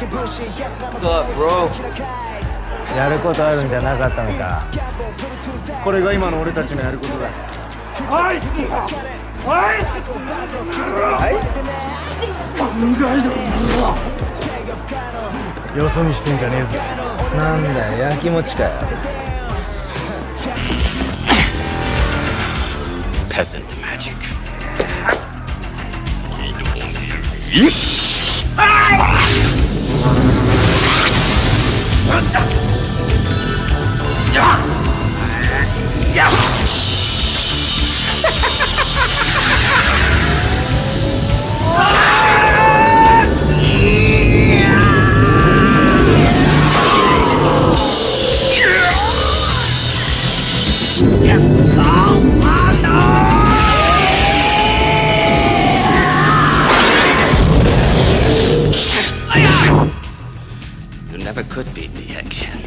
What's up, bro? やることあるんじゃなかったのか。 これが今の俺たちのやることだ。 はい。よそ見してんじゃねえぞ。なんだよ、焼きもちかよ。 Peasant magic. You never could beat me again.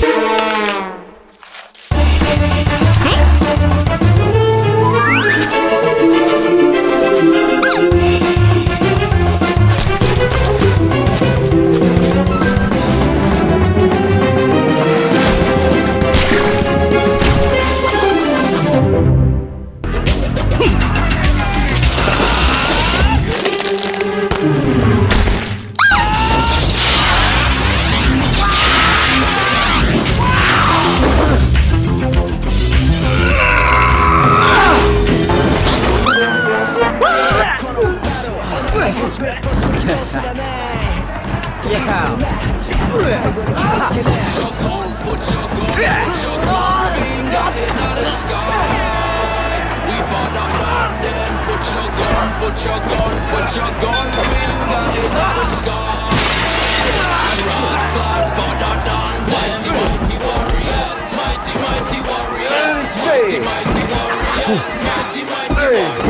Put your gun finger in the sky. Rise, clad, better than them. Mighty warriors, mighty warriors, mighty warriors, mighty warriors.